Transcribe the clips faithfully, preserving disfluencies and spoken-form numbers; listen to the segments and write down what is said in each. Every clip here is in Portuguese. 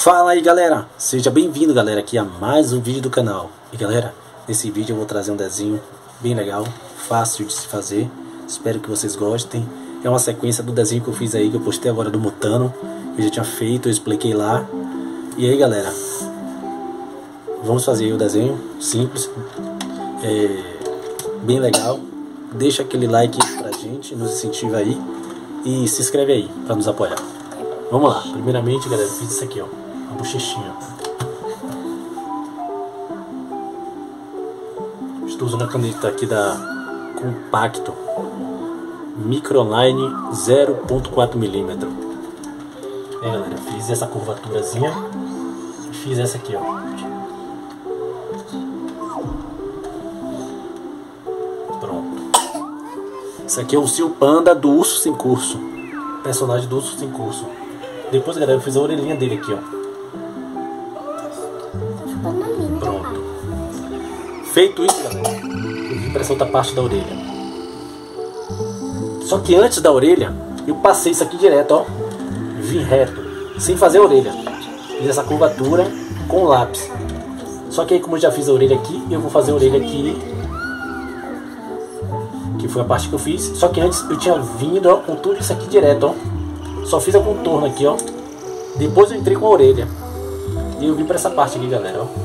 Fala aí galera, seja bem-vindo galera aqui a mais um vídeo do canal. E galera, nesse vídeo eu vou trazer um desenho bem legal, fácil de se fazer. Espero que vocês gostem. É uma sequência do desenho que eu fiz aí, que eu postei agora do Mutano. Eu já tinha feito, eu expliquei lá. E aí galera, vamos fazer aí o desenho simples, é, bem legal. Deixa aquele like pra gente, nos incentiva aí. E se inscreve aí pra nos apoiar. Vamos lá, primeiramente galera, eu fiz isso aqui ó, a bochechinha. Estou usando a caneta aqui da Compacto Microline zero ponto quatro milímetros. É galera, fiz essa curvaturazinha e fiz essa aqui ó. Pronto. Esse aqui é o Sil Panda do Urso Sem Curso, personagem do Urso Sem Curso. Depois galera, eu fiz a orelhinha dele aqui ó. Pronto. Feito isso galera, eu vim para essa outra parte da orelha. Só que antes da orelha, eu passei isso aqui direto ó. Vim reto, sem fazer a orelha. Fiz essa curvatura com o lápis. Só que aí como eu já fiz a orelha aqui, eu vou fazer a orelha aqui, que foi a parte que eu fiz. Só que antes eu tinha vindo ó, com tudo isso aqui direto ó. Só fiz a contorno aqui ó. Depois eu entrei com a orelha. E eu vim para essa parte aqui galera ó.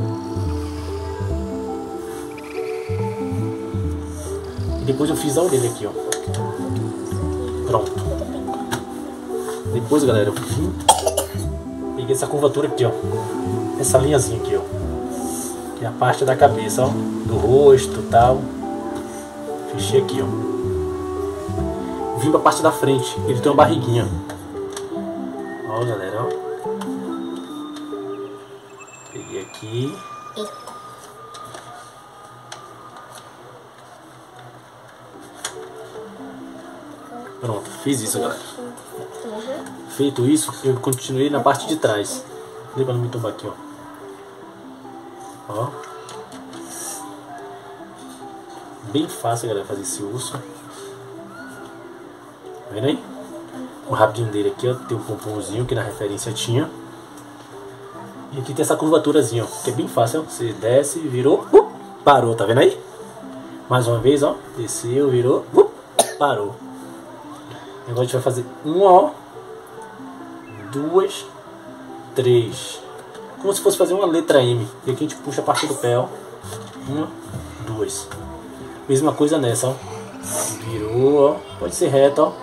E depois eu fiz a orelha aqui ó. Pronto. Depois galera eu vim, peguei essa curvatura aqui ó. Essa linhazinha aqui ó, que é a parte da cabeça ó, do rosto e tal. Fechei aqui ó. Vim pra parte da frente, ele tem uma barriguinha. Ó galera, ó. Peguei aqui. Pronto, fiz isso galera. Feito isso, eu continuei na parte de trás. Dê pra não me tombar aqui ó. Ó. Bem fácil galera fazer esse urso. Tá vendo aí? O rabinho dele aqui ó, tem um pomponzinho que na referência tinha. E aqui tem essa curvaturazinha ó, que é bem fácil ó. Você desce, virou, uh, parou, tá vendo aí? Mais uma vez ó, desceu, virou, uh, parou. Agora a gente vai fazer uma ó, duas, três, como se fosse fazer uma letra M. E aqui a gente puxa a parte do pé ó, uma, duas. Mesma coisa nessa ó, virou ó, pode ser reto ó.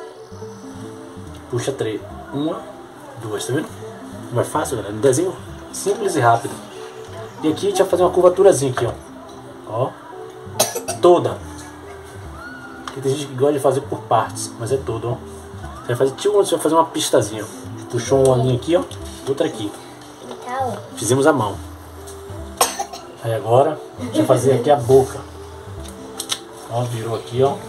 Puxa três. Uma, duas, tá vendo? Não é fácil, galera? Um desenho simples e rápido. E aqui a gente vai fazer uma curvaturazinha aqui, ó. Ó. Toda. Porque tem gente que gosta de fazer por partes, mas é todo, ó. Você vai fazer tipo, você vai fazer uma pistazinha, ó. Puxou uma linha aqui, ó. Outra aqui. Fizemos a mão. Aí agora, a gente vai fazer aqui a boca. Ó, virou aqui, ó.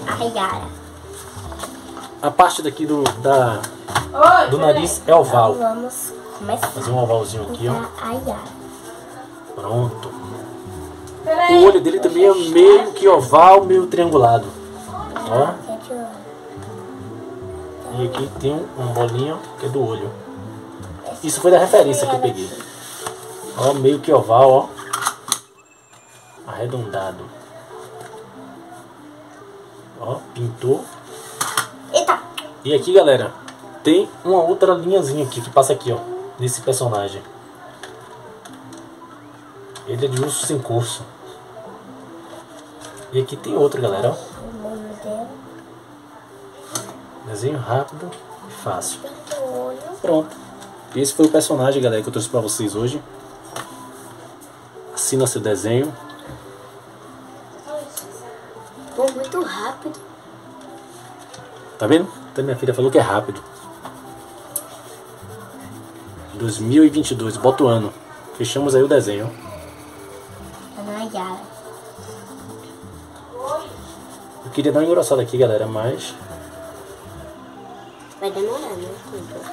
A parte daqui do, da, do nariz é oval. Vamos começar. Fazer um ovalzinho aqui, ó. Pronto. O olho dele também é meio que oval, meio triangulado. Ó. E aqui tem um, um bolinho que é do olho. Isso foi da referência que eu peguei. Ó, meio que oval, ó. Arredondado. Ó, pintou. Eita. E aqui, galera, tem uma outra linhazinha aqui que passa aqui, ó, nesse personagem. Ele é de Urso Sem Curso. E aqui tem outro, galera, ó. Desenho rápido e fácil. Pronto. Esse foi o personagem, galera, que eu trouxe pra vocês hoje. Assina seu desenho. Foi muito rápido. Tá vendo? Até minha filha falou que é rápido. dois mil e vinte e dois, bota o ano. Fechamos aí o desenho. Eu queria dar uma engrossada aqui, galera, mas vai demorar, né? Tudo.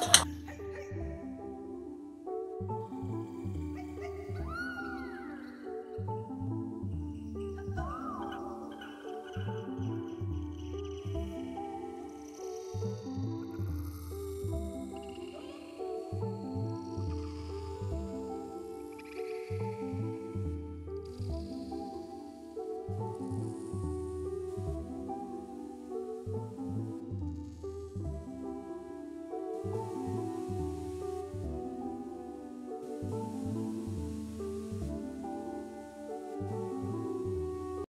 ó.